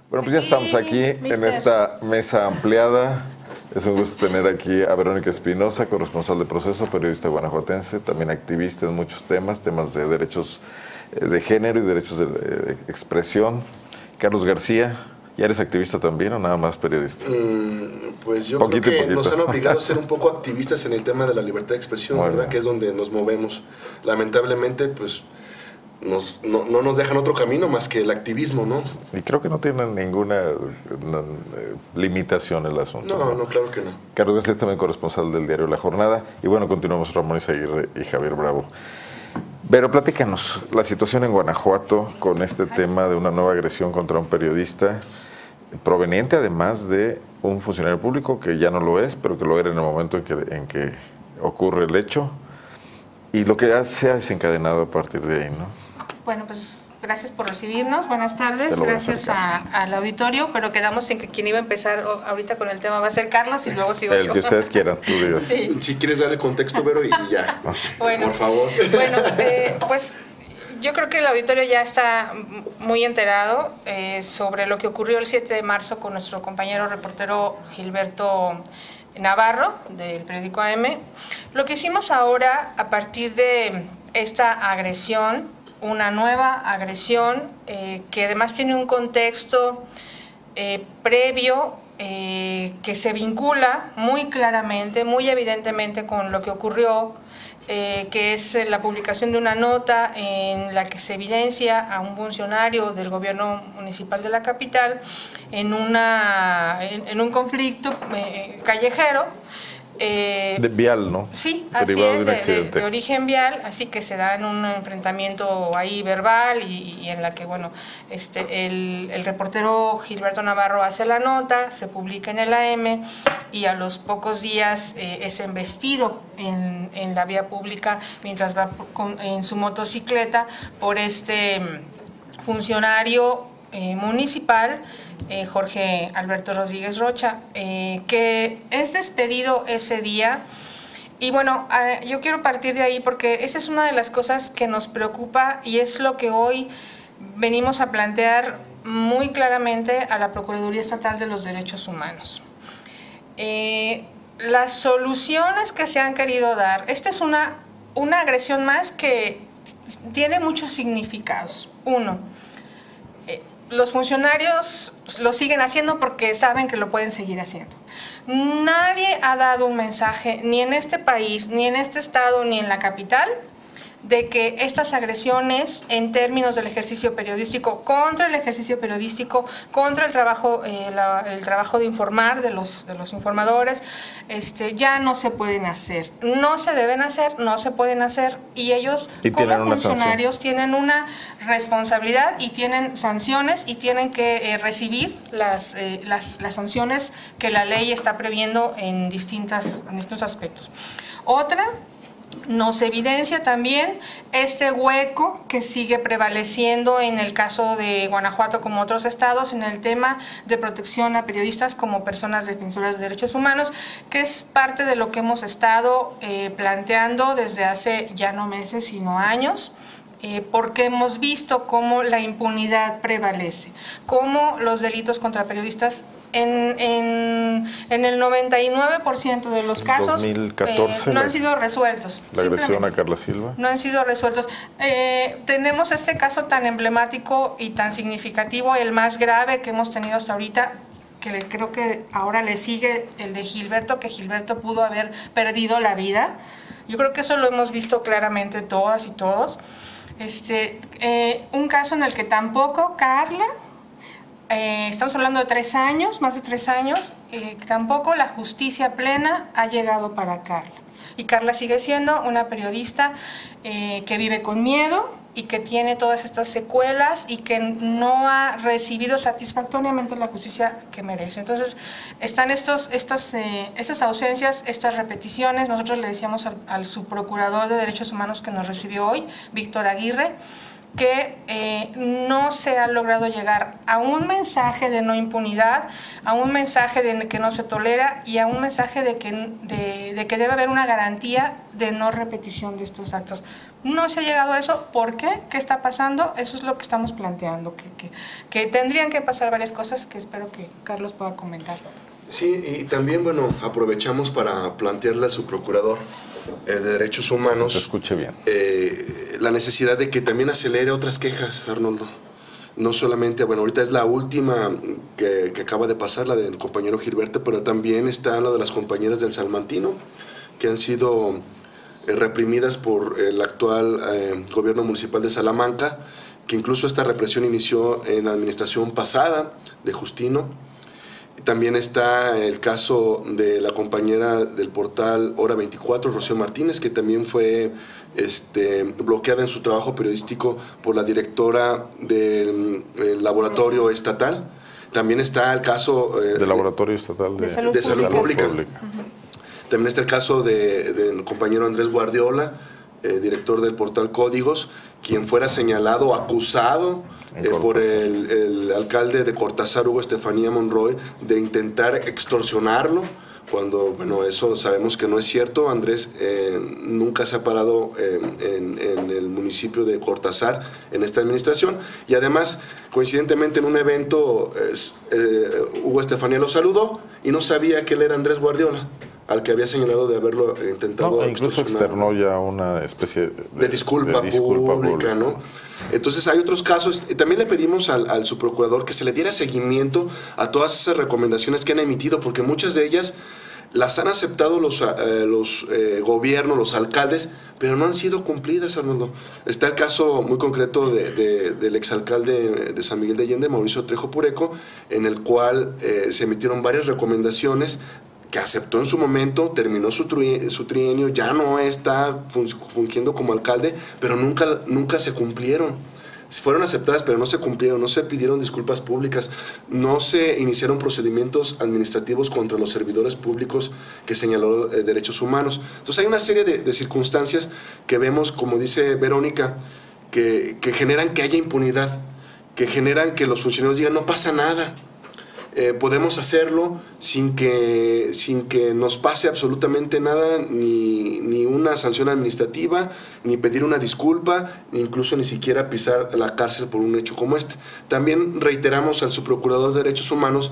Bueno, pues ya estamos aquí en esta mesa ampliada. Es un gusto tener aquí a Verónica Espinosa, corresponsal de Proceso, periodista guanajuatense, también activista en muchos temas de derechos de género y derechos de expresión. Carlos García, ¿ya eres activista también o nada más periodista? Pues yo creo que nos han obligado a ser un poco activistas en el tema de la libertad de expresión, ¿verdad? Que es donde nos movemos. Lamentablemente, pues no nos dejan otro camino más que el activismo, ¿no? Y creo que no tienen ninguna limitación el asunto. No, claro que no. Carlos García es también corresponsal del diario La Jornada. Y bueno, continuamos Ramón Izaguirre y Javier Bravo. Pero platícanos, la situación en Guanajuato con este tema de una nueva agresión contra un periodista proveniente además de un funcionario público que ya no lo es, pero que lo era en el momento en que ocurre el hecho, y lo que ya se ha desencadenado a partir de ahí, ¿no? Bueno, pues gracias por recibirnos, buenas tardes, gracias al auditorio, pero quedamos en que quien iba a empezar ahorita con el tema va a ser Carlos y luego sigo el yo. Que ustedes quieran, tú digas. Sí. Si quieres darle contexto, Vero, y ya, bueno, por favor. Bueno, pues yo creo que el auditorio ya está muy enterado sobre lo que ocurrió el 7 de marzo con nuestro compañero reportero Gilberto Navarro, del periódico AM. Lo que hicimos ahora, a partir de esta agresión, una nueva agresión que además tiene un contexto previo que se vincula muy claramente, muy evidentemente con lo que ocurrió, que es la publicación de una nota en la que se evidencia a un funcionario del gobierno municipal de la capital en un conflicto callejero. De vial, ¿no? Sí, así es, de origen vial, así que se da en un enfrentamiento ahí verbal y en la que, bueno, el reportero Gilberto Navarro hace la nota, se publica en el AM y a los pocos días es embestido en la vía pública mientras va en su motocicleta por este funcionario municipal, Jorge Alberto Rodríguez Rocha, que es despedido ese día. Y bueno, yo quiero partir de ahí porque esa es una de las cosas que nos preocupa y es lo que hoy venimos a plantear muy claramente a la Procuraduría Estatal de los Derechos Humanos. Las soluciones que se han querido dar, esta es una agresión más que tiene muchos significados. Uno, los funcionarios lo siguen haciendo porque saben que lo pueden seguir haciendo. Nadie ha dado un mensaje, ni en este país, ni en este estado, ni en la capital, de que estas agresiones en términos del ejercicio periodístico, contra el ejercicio periodístico, contra el trabajo de informar de los informadores, ya no se pueden hacer, no se deben hacer, no se pueden hacer, y ellos como funcionarios tienen una responsabilidad y tienen sanciones y tienen que recibir las sanciones que la ley está previendo en distintos aspectos. Otra, nos evidencia también este hueco que sigue prevaleciendo en el caso de Guanajuato como otros estados en el tema de protección a periodistas como personas defensoras de derechos humanos, que es parte de lo que hemos estado planteando desde hace ya no meses sino años. Porque hemos visto cómo la impunidad prevalece, cómo los delitos contra periodistas en el 99% de los casos 2014, no han sido resueltos. La agresión a Carla Silva. No han sido resueltos. Tenemos este caso tan emblemático y tan significativo, el más grave que hemos tenido hasta ahorita, que creo que ahora le sigue el de Gilberto, que Gilberto pudo haber perdido la vida. Yo creo que eso lo hemos visto claramente todas y todos. Un caso en el que tampoco Carla, estamos hablando de 3 años, más de 3 años, tampoco la justicia plena ha llegado para Carla. Y Carla sigue siendo una periodista que vive con miedo y que tiene todas estas secuelas y que no ha recibido satisfactoriamente la justicia que merece. Entonces, están estas ausencias, estas repeticiones. Nosotros le decíamos al subprocurador de Derechos Humanos que nos recibió hoy, Víctor Aguirre, que no se ha logrado llegar a un mensaje de no impunidad, a un mensaje de que no se tolera y a un mensaje de que debe haber una garantía de no repetición de estos actos. No se ha llegado a eso. ¿Por qué? ¿Qué está pasando? Eso es lo que estamos planteando, que tendrían que pasar varias cosas que espero que Carlos pueda comentar. Sí, y también, bueno, aprovechamos para plantearle al subprocurador de Derechos Humanos se escuche bien. La necesidad de que también acelere otras quejas, Arnoldo. No solamente, bueno, ahorita es la última que acaba de pasar, la del compañero Gilberto, pero también está la de las compañeras del Salmantino, que han sido reprimidas por el actual gobierno municipal de Salamanca, que incluso esta represión inició en la administración pasada de Justino. También está el caso de la compañera del portal Hora 24, Rocío Martínez, que también fue bloqueada en su trabajo periodístico por la directora del laboratorio estatal. También está el caso del laboratorio estatal de salud pública. También está el caso del compañero Andrés Guardiola, director del portal Códigos, quien fuera señalado, acusado por el alcalde de Cortázar, Hugo Estefanía Monroy, de intentar extorsionarlo, cuando, bueno, eso sabemos que no es cierto. Andrés nunca se ha parado en el municipio de Cortázar en esta administración, y además, coincidentemente en un evento, Hugo Estefanía lo saludó y no sabía que él era Andrés Guardiola, al que había señalado de haberlo intentado incluso externó ya una especie de disculpa pública, ¿no? Entonces hay otros casos. También le pedimos al subprocurador que se le diera seguimiento a todas esas recomendaciones que han emitido, porque muchas de ellas las han aceptado los gobiernos, los alcaldes, pero no han sido cumplidas, Arnoldo. Está el caso muy concreto del exalcalde de San Miguel de Allende, Mauricio Trejo Pureco, en el cual se emitieron varias recomendaciones que aceptó en su momento, terminó su trienio, ya no está fungiendo como alcalde, pero nunca se cumplieron. Fueron aceptadas, pero no se cumplieron, no se pidieron disculpas públicas, no se iniciaron procedimientos administrativos contra los servidores públicos que señaló Derechos Humanos. Entonces hay una serie de circunstancias que vemos, como dice Verónica, que generan que haya impunidad, que generan que los funcionarios digan no pasa nada. Podemos hacerlo sin que nos pase absolutamente nada, ni una sanción administrativa, ni pedir una disculpa, incluso ni siquiera pisar la cárcel por un hecho como este. También reiteramos al subprocurador de Derechos Humanos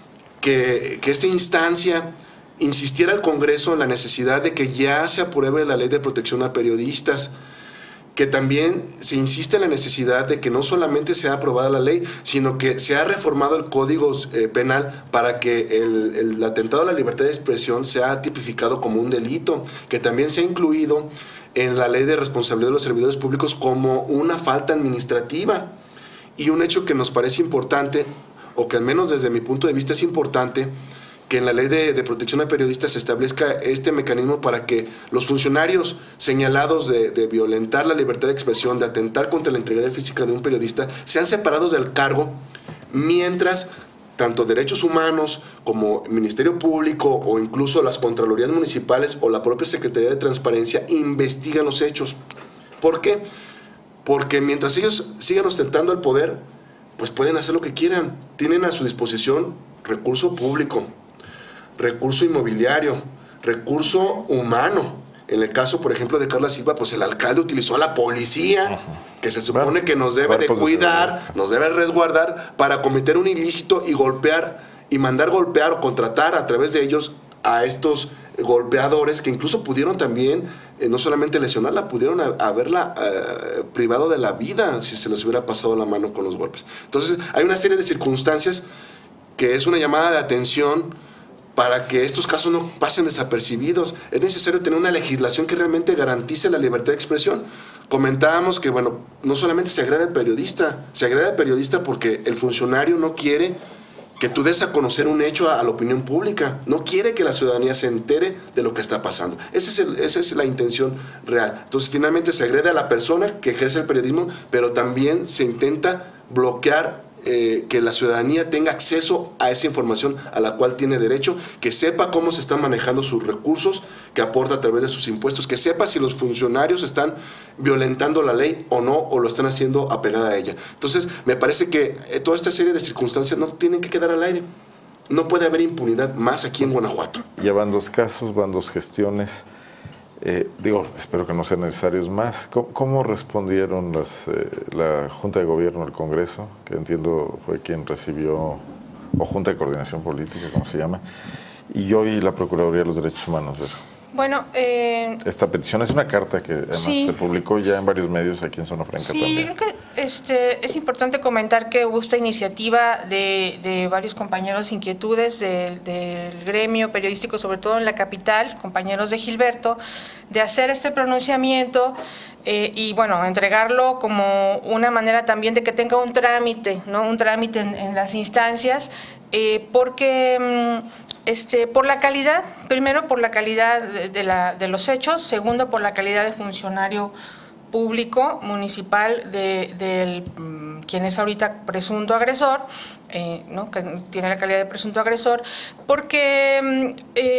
que esta instancia insistiera al Congreso en la necesidad de que ya se apruebe la ley de protección a periodistas, que también se insiste en la necesidad de que no solamente sea aprobada la ley, sino que se ha reformado el Código Penal para que el atentado a la libertad de expresión sea tipificado como un delito, que también se ha incluido en la ley de responsabilidad de los servidores públicos como una falta administrativa. Y un hecho que nos parece importante, o que al menos desde mi punto de vista es importante, que en la ley de protección a periodistas se establezca este mecanismo para que los funcionarios señalados de violentar la libertad de expresión, de atentar contra la integridad física de un periodista, sean separados del cargo, mientras tanto Derechos Humanos como Ministerio Público o incluso las Contralorías Municipales o la propia Secretaría de Transparencia investigan los hechos. ¿Por qué? Porque mientras ellos sigan ostentando el poder, pues pueden hacer lo que quieran. Tienen a su disposición recurso público, recurso inmobiliario, recurso humano. En el caso, por ejemplo, de Carla Silva, pues el alcalde utilizó a la policía, que se supone que nos debe de cuidar, nos debe resguardar para cometer un ilícito y golpear, y mandar golpear o contratar a través de ellos a estos golpeadores que incluso pudieron también, no solamente lesionarla, pudieron haberla privado de la vida si se les hubiera pasado la mano con los golpes. Entonces, hay una serie de circunstancias que es una llamada de atención para que estos casos no pasen desapercibidos. Es necesario tener una legislación que realmente garantice la libertad de expresión. Comentábamos que, bueno, no solamente se agrede al periodista, se agrede al periodista porque el funcionario no quiere que tú des a conocer un hecho a la opinión pública, no quiere que la ciudadanía se entere de lo que está pasando. Esa es la intención real. Entonces, finalmente se agrede a la persona que ejerce el periodismo, pero también se intenta bloquear que la ciudadanía tenga acceso a esa información a la cual tiene derecho, que sepa cómo se están manejando sus recursos que aporta a través de sus impuestos, que sepa si los funcionarios están violentando la ley o no, o lo están haciendo apegada a ella. Entonces, me parece que toda esta serie de circunstancias no tienen que quedar al aire. No puede haber impunidad más aquí en Guanajuato. Ya van 2 casos, van 2 gestiones. Espero que no sean necesarios más. ¿Cómo respondieron la Junta de Gobierno del Congreso, que entiendo fue quien recibió, o Junta de Coordinación Política, como se llama, y hoy la Procuraduría de los Derechos Humanos? Bueno, esta petición es una carta que además se publicó ya en varios medios aquí en Zona Franca también. Sí, yo creo que es importante comentar que hubo esta iniciativa de varios compañeros inquietudes del gremio periodístico, sobre todo en la capital, compañeros de Gilberto, de hacer este pronunciamiento y bueno, entregarlo como una manera también de que tenga un trámite, ¿no? Un trámite en las instancias, porque por la calidad, primero por la calidad de los hechos, segundo por la calidad de funcionario público municipal de quien es ahorita presunto agresor, ¿no? Que tiene la calidad de presunto agresor, porque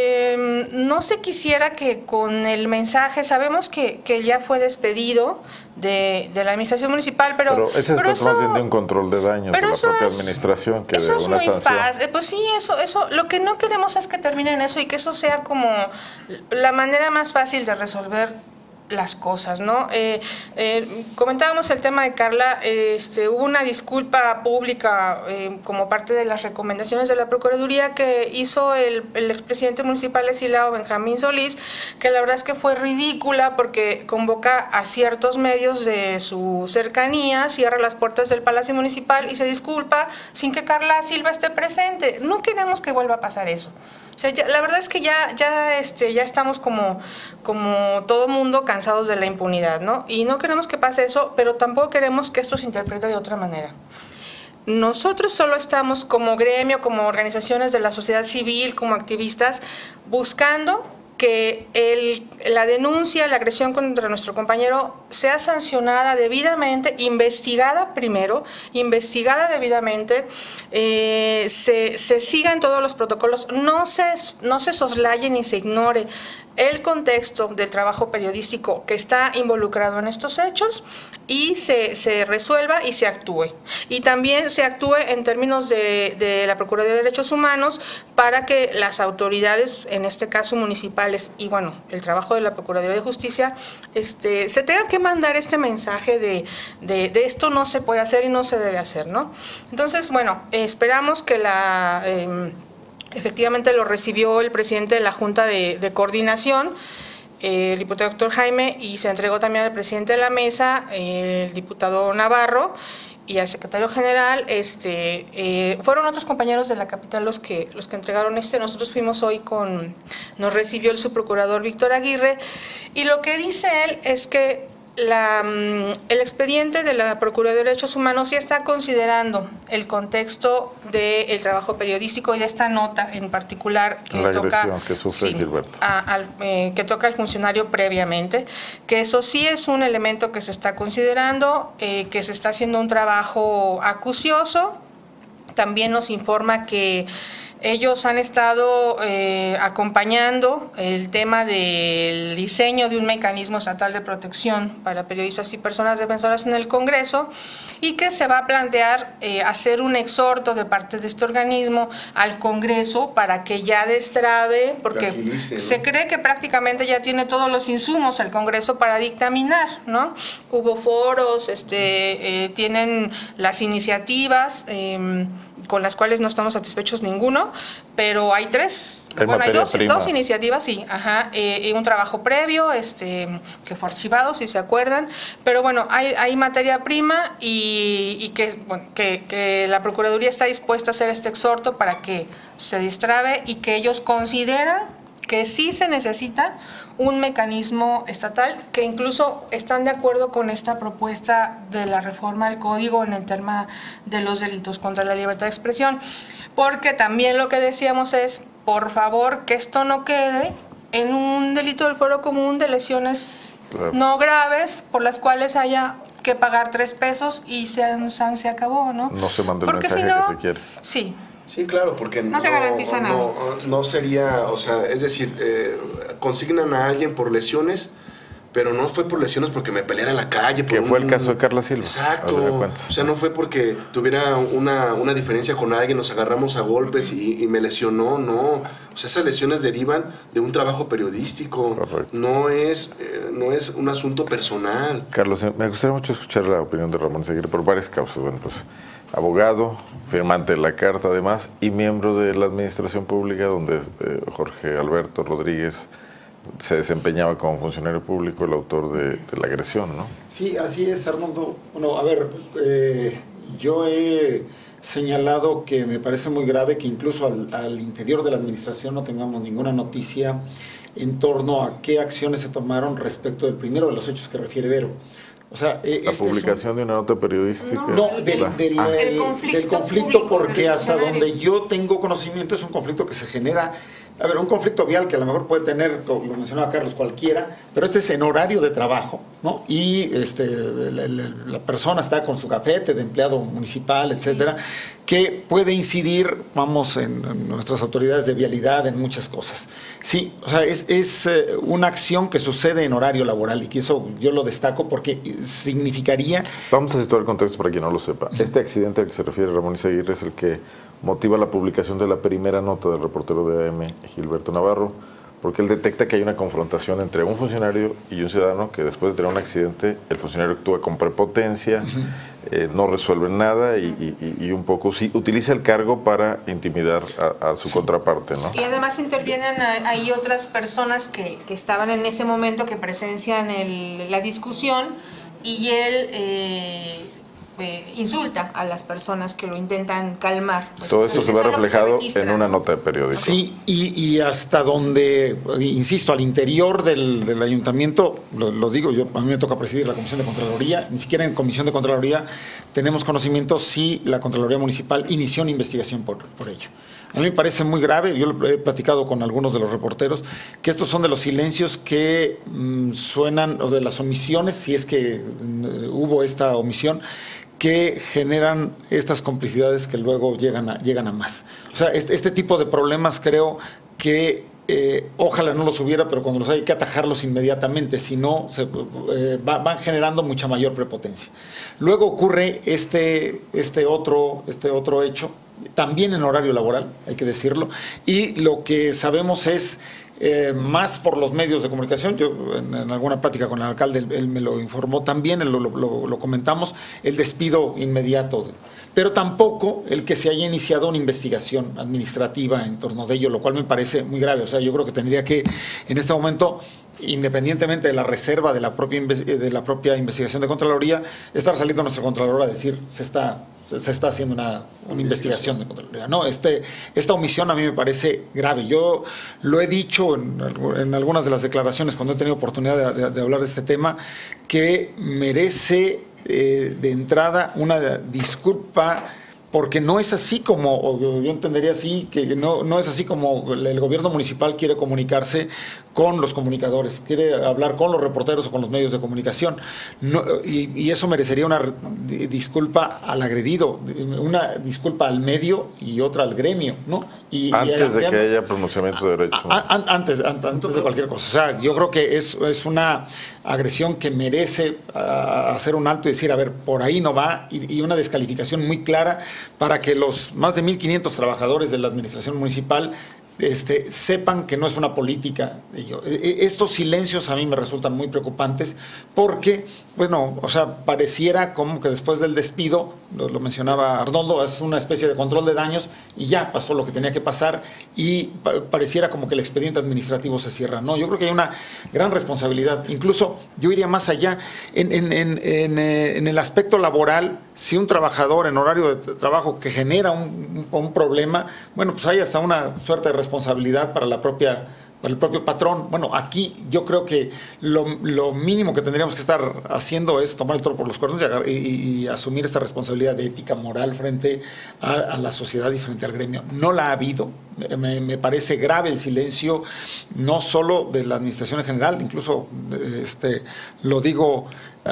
no se quisiera que con el mensaje, sabemos que ya fue despedido de la administración municipal, pero ese es más bien de un control de daños de la propia administración que de una sanción. Pues sí, eso, lo que no queremos es que termine en eso y que eso sea como la manera más fácil de resolver las cosas, ¿no? Comentábamos el tema de Carla, hubo una disculpa pública como parte de las recomendaciones de la Procuraduría que hizo el expresidente municipal de Silao, Benjamín Solís, que la verdad es que fue ridícula porque convoca a ciertos medios de su cercanía, cierra las puertas del Palacio Municipal y se disculpa sin que Carla Silva esté presente. No queremos que vuelva a pasar eso. O sea, la verdad es que ya estamos como todo mundo cansados de la impunidad, ¿no? Y no queremos que pase eso, pero tampoco queremos que esto se interprete de otra manera. Nosotros solo estamos como gremio, como organizaciones de la sociedad civil, como activistas, buscando que la denuncia, la agresión contra nuestro compañero sea sancionada debidamente, investigada primero, investigada debidamente, se sigan todos los protocolos, no se soslaye ni se ignore el contexto del trabajo periodístico que está involucrado en estos hechos y se resuelva y se actúe. Y también se actúe en términos de la Procuraduría de Derechos Humanos para que las autoridades, en este caso municipales, y bueno, el trabajo de la Procuraduría de Justicia, se tenga que mandar este mensaje de esto no se puede hacer y no se debe hacer, ¿no? Entonces, bueno, esperamos que efectivamente lo recibió el presidente de la Junta de Coordinación, el diputado doctor Jaime, y se entregó también al presidente de la mesa, el diputado Navarro, y al secretario general. Fueron otros compañeros de la capital los que entregaron nosotros fuimos hoy nos recibió el subprocurador Víctor Aguirre, y lo que dice él es que el expediente de la Procuraduría de Derechos Humanos sí está considerando el contexto del trabajo periodístico y de esta nota en particular que la toca agresión que sufre Gilberto, que toca al funcionario previamente, que eso sí es un elemento que se está considerando, que se está haciendo un trabajo acucioso. También nos informa que ellos han estado acompañando el tema del diseño de un mecanismo estatal de protección para periodistas y personas defensoras en el Congreso, y que se va a plantear hacer un exhorto de parte de este organismo al Congreso para que ya destrabe, porque se cree que prácticamente ya tiene todos los insumos el Congreso para dictaminar, ¿no? Hubo foros, tienen las iniciativas con las cuales no estamos satisfechos ninguno, pero hay dos iniciativas, sí, y un trabajo previo que fue archivado, si se acuerdan, pero bueno, hay materia prima y que la Procuraduría está dispuesta a hacer este exhorto para que se destrabe y que ellos consideran que sí se necesita un mecanismo estatal, que incluso están de acuerdo con esta propuesta de la reforma del Código en el tema de los delitos contra la libertad de expresión, porque también lo que decíamos es, por favor, que esto no quede en un delito del fuero común de lesiones no graves por las cuales haya que pagar 3 pesos y se acabó, ¿no? No se manda el mensaje que se quiere. Sí. Sí, claro, porque no se garantiza nada. No sería, o sea, es decir, consignan a alguien por lesiones, pero no fue por lesiones porque me peleara en la calle. Que fue el caso de Carla Silva. Exacto. O sea, no fue porque tuviera una diferencia con alguien, nos agarramos a golpes y me lesionó, no. O sea, esas lesiones derivan de un trabajo periodístico. Correcto. No es un asunto personal. Carlos, me gustaría mucho escuchar la opinión de Ramón Izaguirre por varias causas. Bueno, pues abogado, firmante de la carta además, y miembro de la administración pública, donde Jorge Alberto Rodríguez se desempeñaba como funcionario público, el autor de la agresión, ¿no? Sí, así es, Armando. Bueno, a ver, yo he señalado que me parece muy grave que incluso al interior de la administración no tengamos ninguna noticia en torno a qué acciones se tomaron respecto del primero de los hechos que refiere Vero. O sea, la publicación de una nota periodística. No, del conflicto, porque hasta donde yo tengo conocimiento es un conflicto que se genera. A ver, un conflicto vial que a lo mejor puede tener, lo mencionaba Carlos, cualquiera, pero este es en horario de trabajo, ¿no? Y la persona está con su gafete de empleado municipal, etcétera, que puede incidir, vamos, en nuestras autoridades de vialidad, en muchas cosas. Sí, o sea, es una acción que sucede en horario laboral y que eso yo lo destaco porque significaría... Vamos a situar el contexto para quien no lo sepa. Este accidente al que se refiere Ramón Izaguirre es el que motiva la publicación de la primera nota del reportero de AM, Gilberto Navarro, porque él detecta que hay una confrontación entre un funcionario y un ciudadano que después de tener un accidente, el funcionario actúa con prepotencia, no resuelve nada y un poco sí, utiliza el cargo para intimidar a su contraparte, ¿no? Y además intervienen ahí otras personas que estaban en ese momento, que presencian la discusión, y él insulta a las personas que lo intentan calmar. Pues todo esto se ve reflejado en una nota de periódico. Sí, y hasta donde, insisto, al interior del ayuntamiento, lo digo, a mí me toca presidir la Comisión de Contraloría, ni siquiera en Comisión de Contraloría tenemos conocimiento si la Contraloría Municipal inició una investigación por ello. A mí me parece muy grave, yo lo he platicado con algunos de los reporteros, que estos son de los silencios que suenan, o de las omisiones, si es que hubo esta omisión, que generan estas complicidades que luego llegan a más. O sea, este tipo de problemas creo que ojalá no los hubiera, pero cuando los hay que atajarlos inmediatamente, si no, van generando mucha mayor prepotencia. Luego ocurre este otro hecho, también en horario laboral, hay que decirlo, y lo que sabemos es, más por los medios de comunicación, yo en alguna plática con el alcalde, él me lo informó también, lo comentamos, el despido inmediato, pero tampoco el que se haya iniciado una investigación administrativa en torno de ello, lo cual me parece muy grave. O sea, yo creo que tendría que, en este momento, independientemente de la reserva de la propia investigación de Contraloría, estar saliendo nuestro Contralor a decir se está haciendo una investigación de Contraloría. No, esta omisión a mí me parece grave. Yo lo he dicho en algunas de las declaraciones cuando he tenido oportunidad de hablar de este tema, que merece de entrada una disculpa, porque no es así como, yo entendería así, que no es así como el gobierno municipal quiere comunicarse con los comunicadores, quiere hablar con los reporteros o con los medios de comunicación. No, y eso merecería una disculpa al agredido, una disculpa al medio y otra al gremio, ¿no? Antes de que haya pronunciamiento de derechos. Antes de cualquier cosa. O sea, yo creo que es una agresión que merece hacer un alto y decir, a ver, por ahí no va, y una descalificación muy clara para que los más de 1,500 trabajadores de la administración municipal sepan que no es una política de ello. Estos silencios a mí me resultan muy preocupantes porque, bueno, o sea, pareciera como que después del despido, lo mencionaba Arnoldo, es una especie de control de daños y ya pasó lo que tenía que pasar y pareciera como que el expediente administrativo se cierra. No, yo creo que hay una gran responsabilidad. Incluso yo iría más allá. En el aspecto laboral, si un trabajador en horario de trabajo que genera un problema, bueno, pues hay hasta una suerte de responsabilidad para la propia por el propio patrón. Bueno, aquí yo creo que lo mínimo que tendríamos que estar haciendo es tomar el toro por los cuernos y asumir esta responsabilidad de ética moral frente a la sociedad y frente al gremio. No la ha habido. Me parece grave el silencio, no solo de la administración en general, incluso lo digo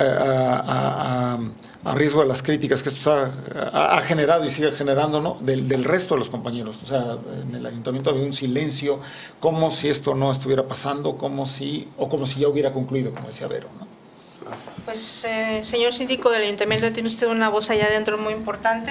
a riesgo de las críticas que esto ha generado y sigue generando, ¿no? del resto de los compañeros. O sea, en el ayuntamiento había un silencio, como si esto no estuviera pasando, como si ya hubiera concluido, como decía Vero, ¿no? Pues, señor síndico del ayuntamiento, tiene usted una voz allá adentro muy importante.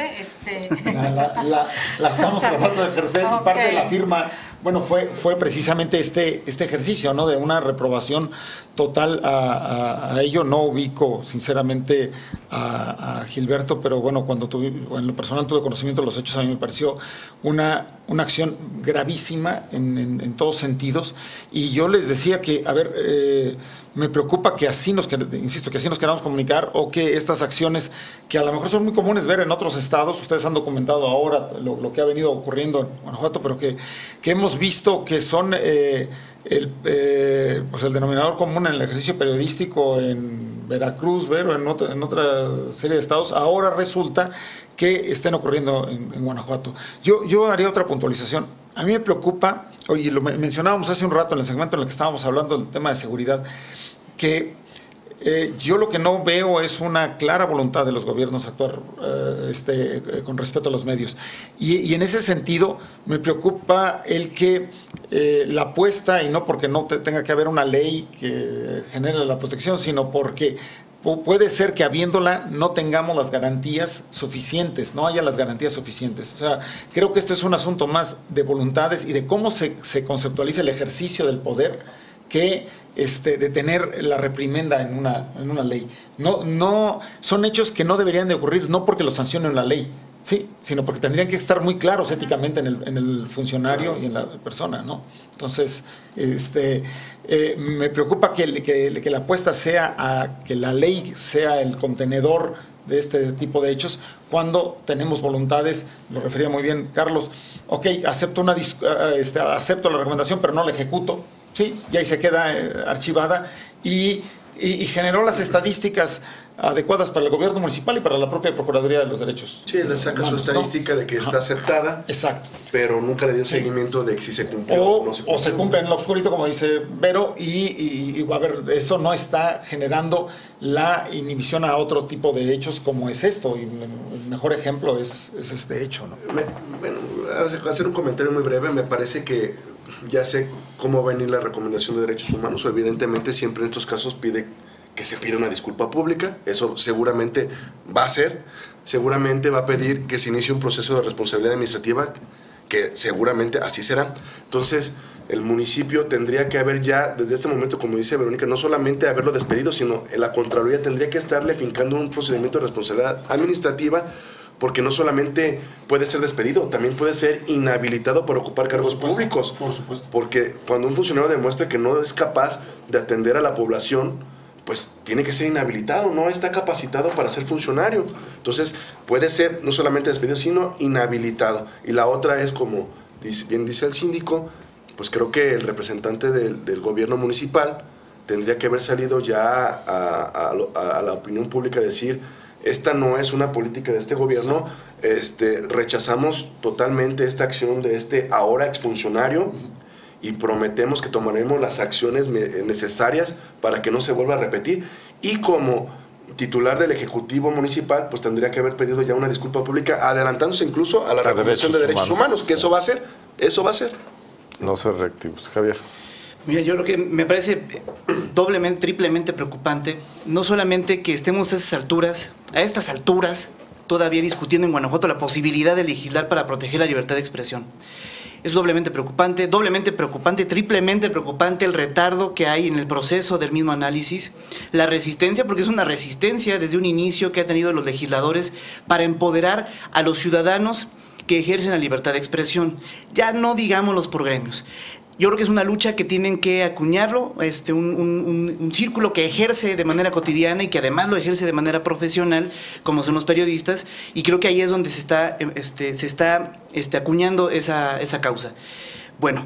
La estamos tratando de ejercer. Okay. Parte de la firma, bueno, fue precisamente este ejercicio, ¿no? De una reprobación total a ello. No ubico, sinceramente, a Gilberto, pero bueno, en lo personal tuve conocimiento de los hechos, a mí me pareció una acción gravísima en todos sentidos. Y yo les decía que, a ver, me preocupa que así nos queramos comunicar, o que estas acciones, que a lo mejor son muy comunes ver en otros estados, ustedes han documentado ahora lo que ha venido ocurriendo en Guanajuato, pero que hemos visto que son el denominador común en el ejercicio periodístico en Veracruz, Vero, en otra serie de estados, ahora resulta que estén ocurriendo en Guanajuato. Yo haría otra puntualización. A mí me preocupa, y lo mencionábamos hace un rato en el segmento en el que estábamos hablando del tema de seguridad, que yo lo que no veo es una clara voluntad de los gobiernos actuar con respeto a los medios. Y en ese sentido me preocupa el que la apuesta, y no porque no tenga que haber una ley que genere la protección, sino porque puede ser que habiéndola no tengamos las garantías suficientes, no haya las garantías suficientes. O sea, creo que esto es un asunto más de voluntades y de cómo se conceptualiza el ejercicio del poder, que de tener la reprimenda en una ley. No son hechos que no deberían de ocurrir, no porque los sancione una ley, sí, sino porque tendrían que estar muy claros éticamente en el funcionario y en la persona, ¿no? Entonces, me preocupa que la apuesta sea a que la ley sea el contenedor de este tipo de hechos, cuando tenemos voluntades, lo refería muy bien Carlos, ok, acepto la recomendación, pero no la ejecuto, sí, y ahí se queda archivada, y generó las estadísticas adecuadas para el gobierno municipal y para la propia Procuraduría de los Derechos. Sí, le saca su estadística, ¿no?, de que está aceptada. Exacto. Pero nunca le dio seguimiento de que si se cumplió o no se cumplió. O se cumple en lo oscurito, como dice Vero, y a ver, eso no está generando la inhibición a otro tipo de hechos como es esto, y el mejor ejemplo es este hecho, ¿no? Bueno, hacer un comentario muy breve. Me parece que ya sé cómo va a venir la recomendación de derechos humanos. Evidentemente siempre en estos casos que se pida una disculpa pública. Eso seguramente va a ser. Seguramente va a pedir que se inicie un proceso de responsabilidad administrativa, que seguramente así será. Entonces, el municipio tendría que haber ya, desde este momento, como dice Verónica, no solamente haberlo despedido, sino la Contraloría tendría que estarle fincando un procedimiento de responsabilidad administrativa, porque no solamente puede ser despedido, también puede ser inhabilitado para ocupar cargos públicos. Por supuesto. Porque cuando un funcionario demuestra que no es capaz de atender a la población, pues tiene que ser inhabilitado, no está capacitado para ser funcionario. Entonces puede ser no solamente despedido, sino inhabilitado. Y la otra es, como bien dice el síndico, pues creo que el representante del gobierno municipal tendría que haber salido ya a la opinión pública, decir: esta no es una política de este gobierno, rechazamos totalmente esta acción de este ahora exfuncionario, y prometemos que tomaremos las acciones necesarias para que no se vuelva a repetir. Y como titular del Ejecutivo Municipal, pues tendría que haber pedido ya una disculpa pública, adelantándose incluso a la reclamación de derechos humanos, que eso va a ser. No ser reactivos. Javier. Mira, yo creo que me parece doblemente, triplemente preocupante, no solamente que estemos a estas alturas, todavía discutiendo en Guanajuato la posibilidad de legislar para proteger la libertad de expresión. Es doblemente preocupante, triplemente preocupante el retardo que hay en el proceso del mismo análisis, la resistencia, porque es una resistencia desde un inicio que han tenido los legisladores para empoderar a los ciudadanos que ejercen la libertad de expresión, ya no digamos los por gremios. Yo creo que es una lucha que tienen que acuñarlo, un círculo que ejerce de manera cotidiana y que además lo ejerce de manera profesional, como son los periodistas, y creo que ahí es donde se está acuñando esa causa. Bueno,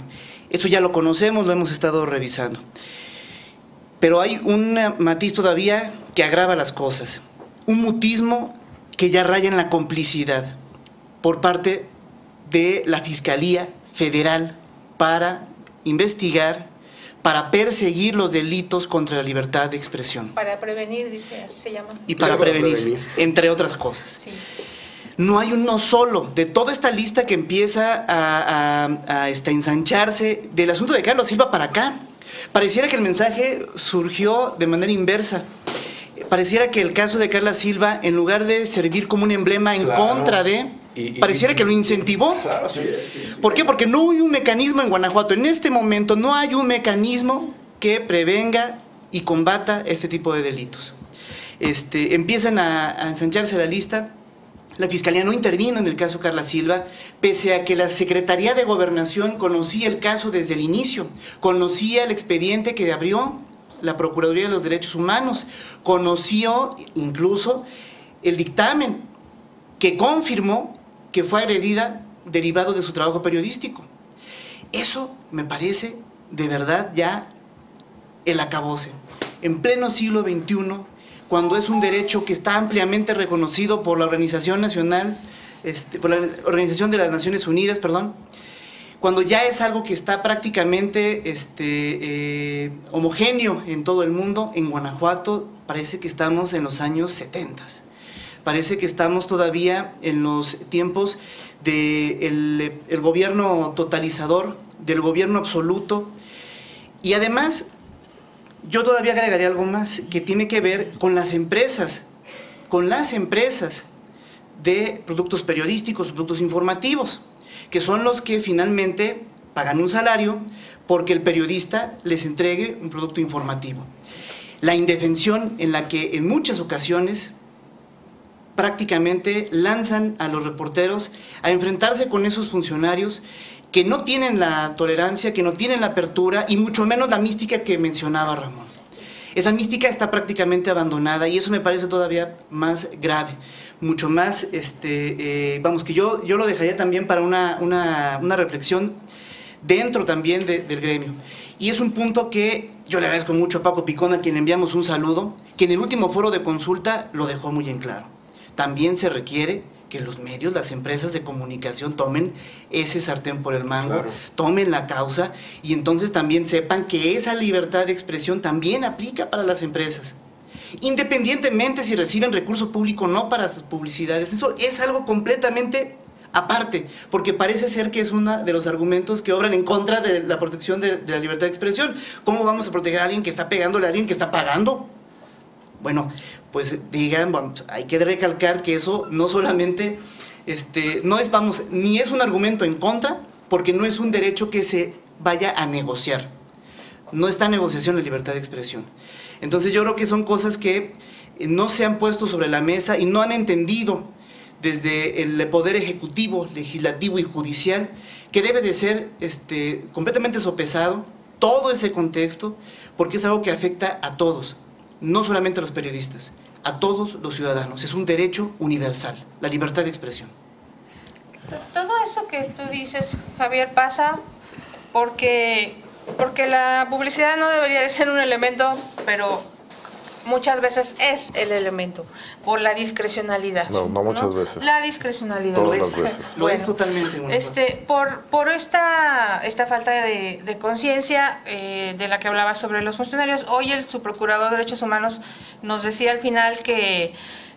Esto ya lo conocemos, lo hemos estado revisando. Pero hay un matiz todavía que agrava las cosas. Un mutismo que ya raya en la complicidad por parte de la Fiscalía Federal para investigar, para perseguir los delitos contra la libertad de expresión. Para prevenir, dice, así se llama. Y para prevenir, entre otras cosas. Sí. No hay uno solo. De toda esta lista que empieza a ensancharse del asunto de Carlos Silva para acá, pareciera que el mensaje surgió de manera inversa. Pareciera que el caso de Carla Silva, en lugar de servir como un emblema en contra de, pareciera que lo incentivó. Claro, sí. ¿Por qué? Porque no hay un mecanismo en Guanajuato. En este momento no hay un mecanismo que prevenga y combata este tipo de delitos. Empiezan a ensancharse la lista. La Fiscalía no intervino en el caso Carla Silva, pese a que la Secretaría de Gobernación conocía el caso desde el inicio, conocía el expediente que abrió la Procuraduría de los Derechos Humanos, conoció incluso el dictamen que confirmó que fue agredida derivado de su trabajo periodístico. Eso me parece de verdad ya el acabose. En pleno siglo XXI, cuando es un derecho que está ampliamente reconocido por la Organización Nacional, por la Organización de las Naciones Unidas, perdón, cuando ya es algo que está prácticamente homogéneo en todo el mundo, en Guanajuato parece que estamos en los años 70. Parece que estamos todavía en los tiempos del gobierno totalizador, del gobierno absoluto. Y además, yo todavía agregaría algo más que tiene que ver con las empresas de productos periodísticos, productos informativos, que son los que finalmente pagan un salario porque el periodista les entregue un producto informativo. La indefensión en la que en muchas ocasiones prácticamente lanzan a los reporteros a enfrentarse con esos funcionarios que no tienen la tolerancia, que no tienen la apertura y mucho menos la mística que mencionaba Ramón. Esa mística está prácticamente abandonada y eso me parece todavía más grave, mucho más, vamos, que yo lo dejaría también para una reflexión dentro también del gremio. Y es un punto que yo le agradezco mucho a Paco Picón, a quien le enviamos un saludo, que en el último foro de consulta lo dejó muy en claro. También se requiere que los medios, las empresas de comunicación tomen ese sartén por el mango, claro, tomen la causa y entonces también sepan que esa libertad de expresión también aplica para las empresas. Independientemente si reciben recurso público o no para sus publicidades, eso es algo completamente aparte, porque parece ser que es uno de los argumentos que obran en contra de la protección de la libertad de expresión. ¿Cómo vamos a proteger a alguien que está pegándole a alguien que está pagando? Bueno, pues digan, hay que recalcar que eso no solamente, no es, vamos, ni es un argumento en contra, porque no es un derecho que se vaya a negociar. No está en negociación la libertad de expresión. Entonces yo creo que son cosas que no se han puesto sobre la mesa y no han entendido desde el poder ejecutivo, legislativo y judicial, que debe de ser completamente sopesado todo ese contexto, porque es algo que afecta a todos. No solamente a los periodistas, a todos los ciudadanos. Es un derecho universal, la libertad de expresión. Todo eso que tú dices, Javier, pasa porque la publicidad no debería de ser un elemento, pero muchas veces es el elemento, por la discrecionalidad. No muchas veces. La discrecionalidad. Todas las veces. Lo es totalmente. Por esta falta de conciencia de la que hablaba sobre los funcionarios, hoy el subprocurador de Derechos Humanos nos decía al final que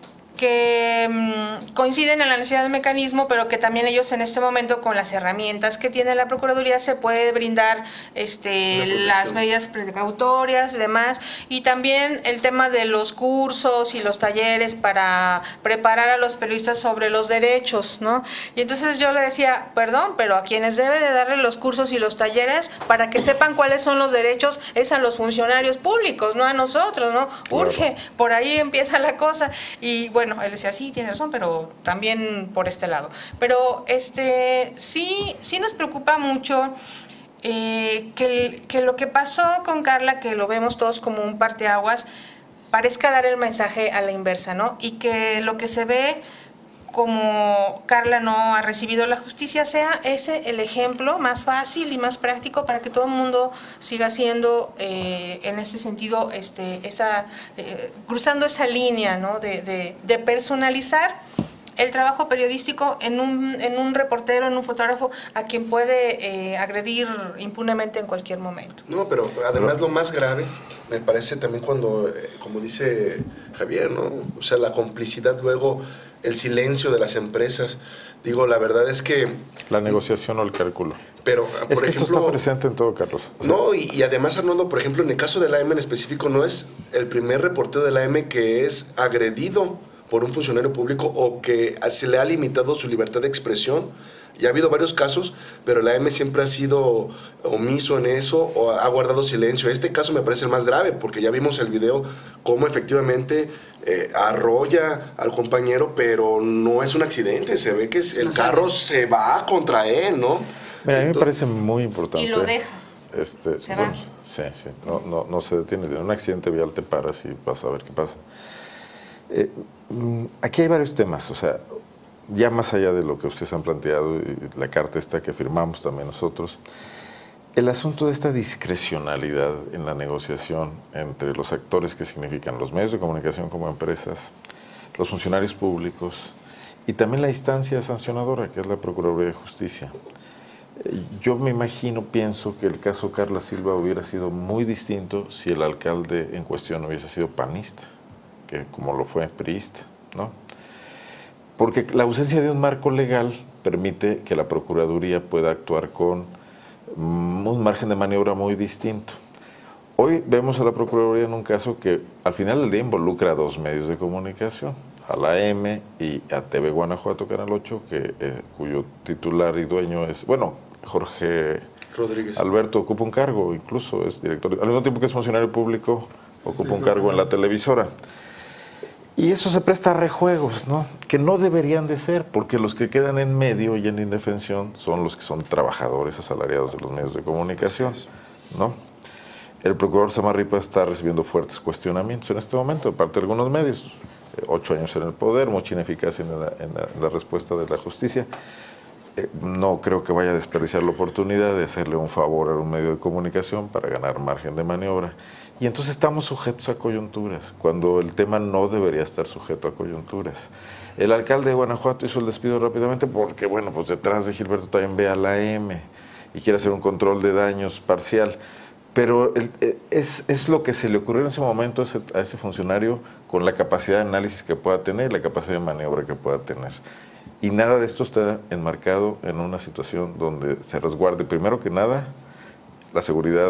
coinciden en la necesidad de un mecanismo, pero que también ellos en este momento, con las herramientas que tiene la Procuraduría, se puede brindar las medidas precautorias y demás, y también el tema de los cursos y los talleres para preparar a los periodistas sobre los derechos, ¿no? Y entonces yo le decía, perdón, pero a quienes debe de darle los cursos y los talleres para que sepan cuáles son los derechos es a los funcionarios públicos, no a nosotros, ¿no? Urge, por ahí empieza la cosa. Y bueno, él decía, sí, tiene razón, pero también por este lado. Pero sí nos preocupa mucho que lo que pasó con Carla, que lo vemos todos como un parteaguas, parezca dar el mensaje a la inversa, ¿no? Y que lo que se ve como Carla no ha recibido la justicia, sea ese el ejemplo más fácil y más práctico para que todo el mundo siga siendo, en este sentido, cruzando esa línea, ¿no? de personalizar el trabajo periodístico en un reportero, en un fotógrafo, a quien puede agredir impunemente en cualquier momento. No, pero además lo más grave me parece también cuando, como dice Javier, ¿no? O sea, la complicidad, luego el silencio de las empresas. Digo, la verdad es que... La negociación o el cálculo. Pero, es por que ejemplo... eso está presente en todo, Carlos. O sea, no, y además, Arnoldo, por ejemplo, en el caso de la AM en específico, no es el primer reportero de la AM que es agredido por un funcionario público o que se le ha limitado su libertad de expresión. Ya ha habido varios casos, pero la AM siempre ha sido omiso en eso o ha guardado silencio. Este caso me parece el más grave, porque ya vimos el video cómo efectivamente arrolla al compañero, pero no es un accidente, se ve que el carro se va contra él, ¿no? Mira, a mí me parece muy importante. Y lo deja. Se va. Sí, no se detiene. En un accidente vial te paras y vas a ver qué pasa. Aquí hay varios temas, o sea, ya más allá de lo que ustedes han planteado y la carta esta que firmamos también nosotros, el asunto de esta discrecionalidad en la negociación entre los actores que significan los medios de comunicación como empresas, los funcionarios públicos y también la instancia sancionadora que es la Procuraduría de Justicia. Yo me pienso que el caso Carla Silva hubiera sido muy distinto si el alcalde en cuestión hubiese sido panista, que como lo fue priista, ¿no? Porque la ausencia de un marco legal permite que la Procuraduría pueda actuar con un margen de maniobra muy distinto. Hoy vemos a la Procuraduría en un caso que al final del día involucra a dos medios de comunicación, a la AM y a TV Guanajuato Canal 8, cuyo titular y dueño es, Jorge Rodríguez. Alberto ocupa un cargo, incluso es director, al mismo tiempo que es funcionario público, ocupa un cargo en la televisora. Y eso se presta a rejuegos, ¿no? Que no deberían de ser, porque los que quedan en medio y en indefensión son los que son trabajadores asalariados de los medios de comunicación, ¿no? El procurador Samarripa está recibiendo fuertes cuestionamientos en este momento de parte de algunos medios. 8 años en el poder, mucha ineficacia en la respuesta de la justicia. No creo que vaya a desperdiciar la oportunidad de hacerle un favor a un medio de comunicación para ganar margen de maniobra. Y entonces estamos sujetos a coyunturas, cuando el tema no debería estar sujeto a coyunturas. El alcalde de Guanajuato hizo el despido rápidamente porque, pues detrás de Gilberto también ve a la AM y quiere hacer un control de daños parcial. Pero es lo que se le ocurrió en ese momento a ese funcionario con la capacidad de análisis que pueda tener, la capacidad de maniobra que pueda tener. Y nada de esto está enmarcado en una situación donde se resguarde, primero que nada, la seguridad,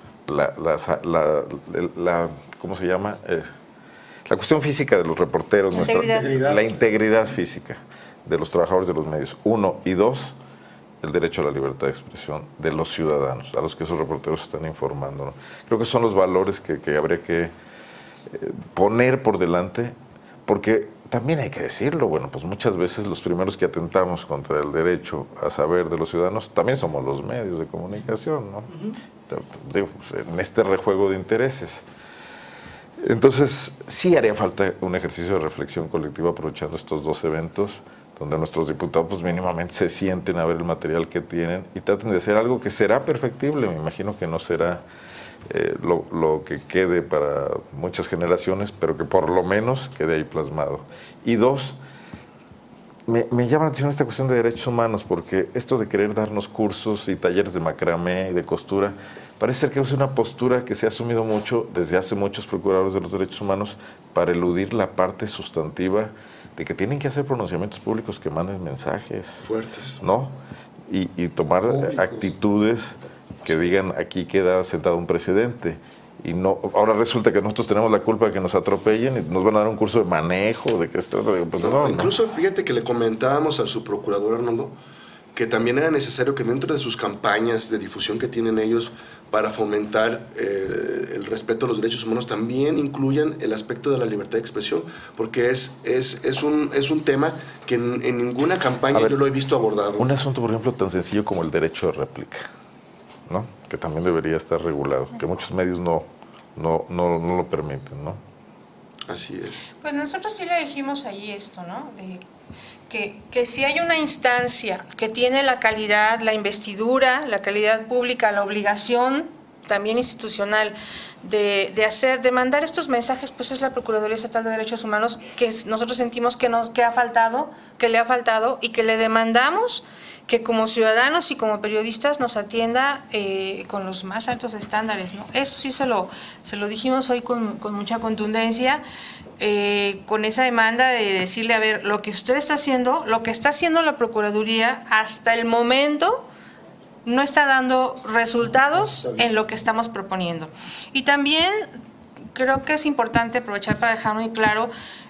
¿cómo se llama? La cuestión física de los reporteros, la integridad física de los trabajadores de los medios. 1 y 2, el derecho a la libertad de expresión de los ciudadanos, a los que esos reporteros están informando, ¿no? Creo que son los valores que habría que poner por delante, porque también hay que decirlo, pues muchas veces los primeros que atentamos contra el derecho a saber de los ciudadanos también somos los medios de comunicación, ¿no? Digo, en este rejuego de intereses. Entonces, sí haría falta un ejercicio de reflexión colectiva aprovechando estos dos eventos, donde nuestros diputados pues mínimamente se sienten a ver el material que tienen y traten de hacer algo que será perfectible. Me imagino que no será lo que quede para muchas generaciones, pero que por lo menos quede ahí plasmado. Y 2, me llama la atención esta cuestión de derechos humanos, porque esto de querer darnos cursos y talleres de macramé y de costura, parece ser que es una postura que se ha asumido mucho desde hace muchos procuradores de los derechos humanos para eludir la parte sustantiva de que tienen que hacer pronunciamientos públicos que manden mensajes fuertes, ¿no? Y tomar públicos, actitudes que digan aquí queda sentado un precedente. Y no, ahora resulta que nosotros tenemos la culpa de que nos atropellen y nos van a dar un curso de manejo, de que esto, pues incluso fíjate que le comentábamos a su procurador, Arnoldo, que también era necesario que dentro de sus campañas de difusión que tienen ellos para fomentar el respeto a los derechos humanos también incluyan el aspecto de la libertad de expresión, porque es un tema que en ninguna campaña yo lo he visto abordado. Un asunto, por ejemplo, tan sencillo como el derecho de réplica, ¿no? Que también debería estar regulado, que muchos medios no lo permiten, ¿no? Así es. Pues nosotros sí le dijimos ahí esto, ¿no? que si hay una instancia que tiene la calidad, la investidura, la calidad pública, la obligación también institucional de mandar estos mensajes, pues es la Procuraduría Estatal de Derechos Humanos, que nosotros sentimos que le ha faltado y que le demandamos que como ciudadanos y como periodistas nos atienda con los más altos estándares, ¿no? Eso sí se lo dijimos hoy con mucha contundencia, con esa demanda de decirle, a ver, lo que usted está haciendo, lo que está haciendo la Procuraduría hasta el momento no está dando resultados en lo que estamos proponiendo. Y también creo que es importante aprovechar para dejar muy claro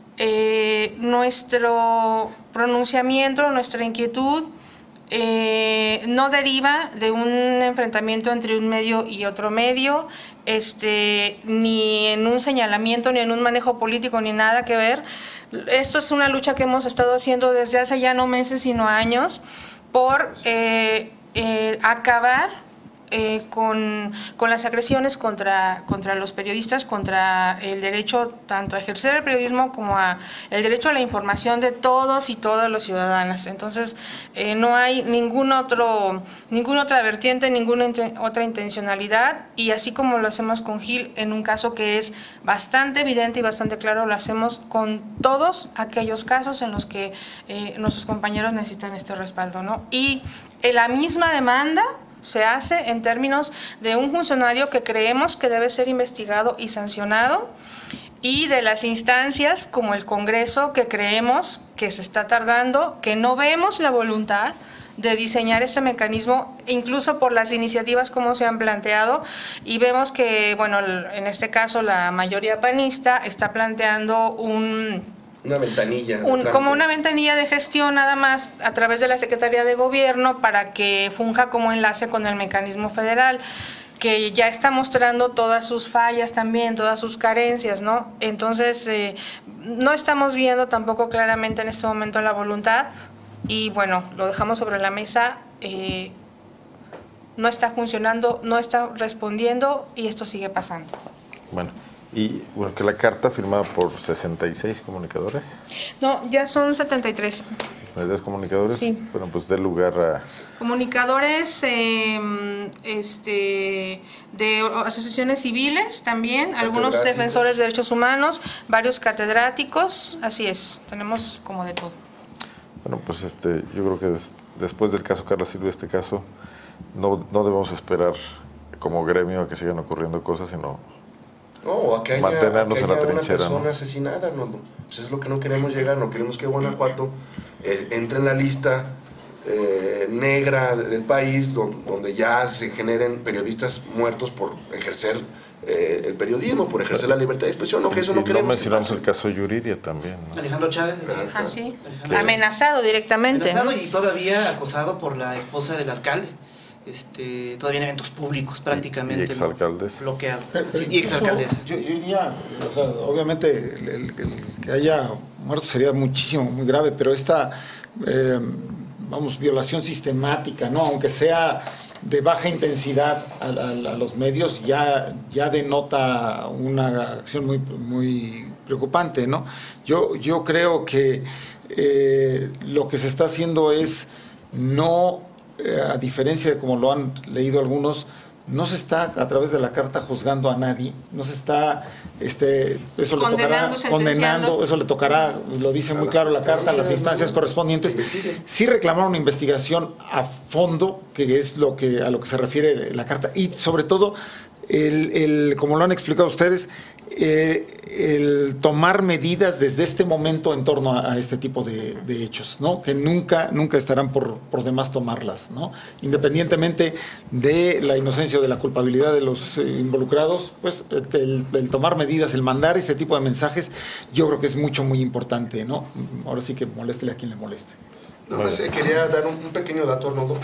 nuestro pronunciamiento, nuestra inquietud no deriva de un enfrentamiento entre un medio y otro medio, ni en un señalamiento, ni en un manejo político, ni nada que ver. Esto es una lucha que hemos estado haciendo desde hace ya no meses, sino años, por acabar con las agresiones contra los periodistas, contra el derecho tanto a ejercer el periodismo como el derecho a la información de todos y todas los ciudadanos. Entonces, no hay ninguna otra vertiente, ninguna otra intencionalidad, y así como lo hacemos con Gil en un caso que es bastante evidente y bastante claro, lo hacemos con todos aquellos casos en los que nuestros compañeros necesitan este respaldo, ¿no? Y la misma demanda se hace en términos de un funcionario que creemos que debe ser investigado y sancionado, y de las instancias como el Congreso, que creemos que se está tardando, que no vemos la voluntad de diseñar este mecanismo, incluso por las iniciativas como se han planteado, y vemos que, bueno, en este caso la mayoría panista está planteando una ventanilla. Como una ventanilla de gestión nada más a través de la Secretaría de Gobierno para que funja como enlace con el mecanismo federal, que ya está mostrando todas sus fallas también, todas sus carencias, ¿no? Entonces, no estamos viendo tampoco claramente en este momento la voluntad, y bueno, lo dejamos sobre la mesa. No está funcionando, no está respondiendo, y esto sigue pasando. Bueno. Y bueno, que la carta firmada por 66 comunicadores. No, ya son 73. 73 comunicadores. Sí. Bueno, pues dé lugar a... Comunicadores de asociaciones civiles también, algunos defensores de derechos humanos, varios catedráticos, así es, tenemos como de todo. Bueno, pues yo creo que después del caso Carla Silva, este caso, no debemos esperar como gremio a que sigan ocurriendo cosas, sino... No, a que haya mantenernos en la trinchera, una persona, ¿no?, asesinada, ¿no? Pues es lo que no queremos llegar, no queremos que Guanajuato entre en la lista negra del país, donde ya se generen periodistas muertos por ejercer el periodismo, por ejercer la libertad de expresión, no, que eso no queremos. No mencionamos el caso Yuriria también, ¿no? Alejandro Chávez, así es. Ah, sí. Amenazado directamente. Amenazado, y todavía acosado por la esposa del alcalde. Todavía en eventos públicos prácticamente. Y exalcaldes. Bloqueado. Sí, y exalcaldesa. Yo diría, o sea, obviamente el que haya muerto sería muy grave, pero esta, violación sistemática, ¿no? Aunque sea de baja intensidad a los medios, ya denota una acción muy preocupante, ¿no? Yo creo que lo que se está haciendo es no... a diferencia de como lo han leído algunos, no se está a través de la carta juzgando a nadie, no se está eso le tocará condenando, eso le tocará, lo dice muy claro la carta, a las instancias correspondientes. Sí reclamar una investigación a fondo, que es a lo que se refiere la carta, y sobre todo como lo han explicado ustedes, el tomar medidas desde este momento en torno a este tipo de hechos, ¿no? Que nunca estarán por demás tomarlas, ¿no? Independientemente de la inocencia o de la culpabilidad de los involucrados, pues el tomar medidas, el mandar este tipo de mensajes, yo creo que es muy importante, ¿no? Ahora sí que moléstele a quien le moleste. No, quería dar un pequeño dato, Arnoldo,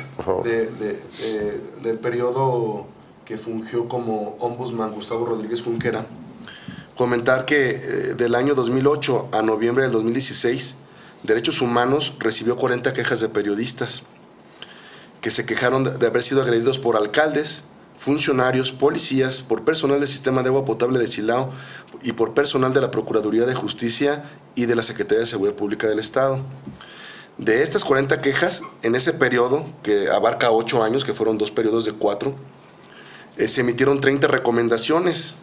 del periodo que fungió como ombudsman Gustavo Rodríguez Junquera. Comentar que del año 2008 a noviembre del 2016, Derechos Humanos recibió 40 quejas de periodistas que se quejaron de haber sido agredidos por alcaldes, funcionarios, policías, por personal del Sistema de Agua Potable de Silao y por personal de la Procuraduría de Justicia y de la Secretaría de Seguridad Pública del Estado. De estas 40 quejas, en ese periodo, que abarca 8 años, que fueron 2 periodos de 4, se emitieron 30 recomendaciones.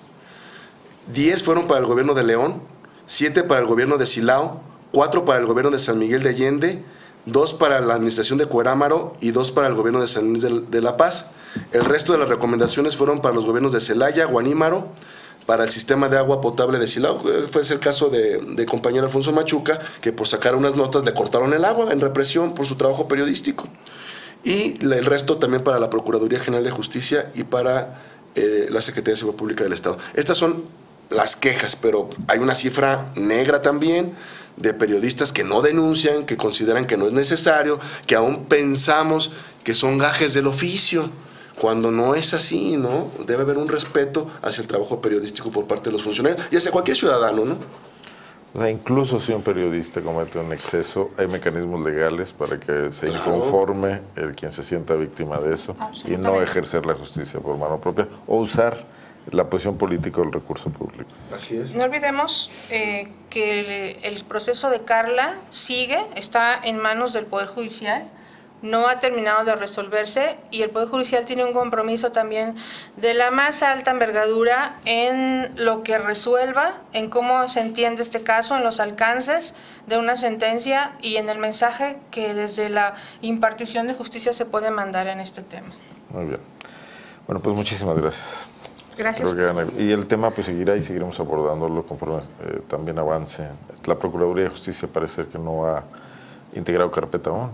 10 fueron para el gobierno de León, 7 para el gobierno de Silao, 4 para el gobierno de San Miguel de Allende, 2 para la administración de Cuerámaro y 2 para el gobierno de San Luis de La Paz. El resto de las recomendaciones fueron para los gobiernos de Celaya, Guanímaro, para el sistema de agua potable de Silao. Fue ese el caso de compañero Alfonso Machuca, que por sacar unas notas le cortaron el agua en represión por su trabajo periodístico. Y el resto también para la Procuraduría General de Justicia y para la Secretaría de Seguridad Pública del Estado. Estas son las quejas, pero hay una cifra negra también de periodistas que no denuncian, que consideran que no es necesario, que aún pensamos que son gajes del oficio, cuando no es así, ¿no? Debe haber un respeto hacia el trabajo periodístico por parte de los funcionarios y hacia cualquier ciudadano, ¿no? O sea, incluso si un periodista comete un exceso, hay mecanismos legales para que se inconforme quien se sienta víctima de eso y no ejercer la justicia por mano propia o usar la posición política o el recurso público. Así es. No olvidemos que el proceso de Carla sigue, está en manos del Poder Judicial, no ha terminado de resolverse y el Poder Judicial tiene un compromiso también de la más alta envergadura en lo que resuelva, en cómo se entiende este caso, en los alcances de una sentencia y en el mensaje que desde la impartición de justicia se puede mandar en este tema. Muy bien. Bueno, pues muchísimas gracias. Gracias. Y el tema pues seguirá y seguiremos abordándolo conforme también avance. La Procuraduría de Justicia parece ser que no ha integrado carpeta aún.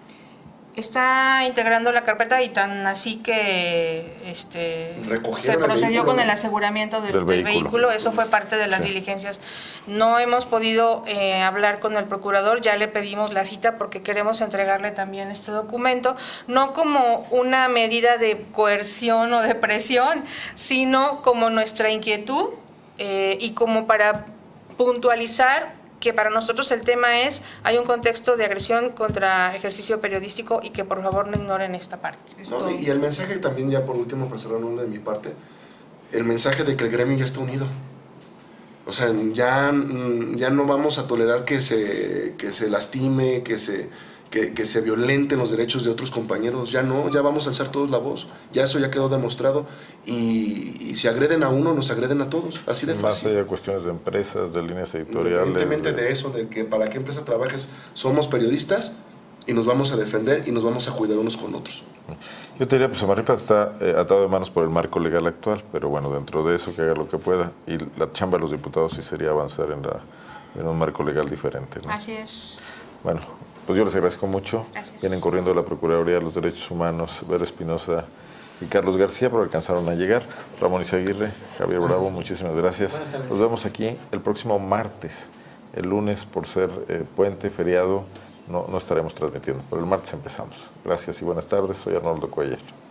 Está integrando la carpeta y tan así que se procedió con el aseguramiento del vehículo. Eso fue parte de las diligencias. No hemos podido hablar con el procurador, ya le pedimos la cita porque queremos entregarle también este documento, no como una medida de coerción o de presión, sino como nuestra inquietud y como para puntualizar que para nosotros el tema es, hay un contexto de agresión contra ejercicio periodístico y que por favor no ignoren esta parte. No, y el mensaje también, ya por último, para cerrar una de mi parte, el mensaje de que el gremio ya está unido. O sea, ya no vamos a tolerar que se lastime, que se violenten los derechos de otros compañeros. Ya no, ya vamos a alzar todos la voz. Ya eso ya quedó demostrado. Y si agreden a uno, nos agreden a todos. Así de fácil. Más allá de cuestiones de empresas, de líneas editoriales. Independientemente de eso, de que para qué empresa trabajes, somos periodistas y nos vamos a defender y nos vamos a cuidar unos con otros. Yo te diría, pues Amarripa está atado de manos por el marco legal actual, pero bueno, dentro de eso que haga lo que pueda. Y la chamba de los diputados sí sería avanzar en un marco legal diferente, ¿no? Así es. Bueno, pues yo les agradezco mucho. Gracias. Vienen corriendo de la Procuraduría de los Derechos Humanos, Vera Espinosa y Carlos García, pero alcanzaron a llegar. Ramón Izaguirre, Javier Bravo, muchísimas gracias. Nos vemos aquí el próximo martes. El lunes, por ser puente, feriado, no estaremos transmitiendo, pero el martes empezamos. Gracias y buenas tardes. Soy Arnoldo Cuellar.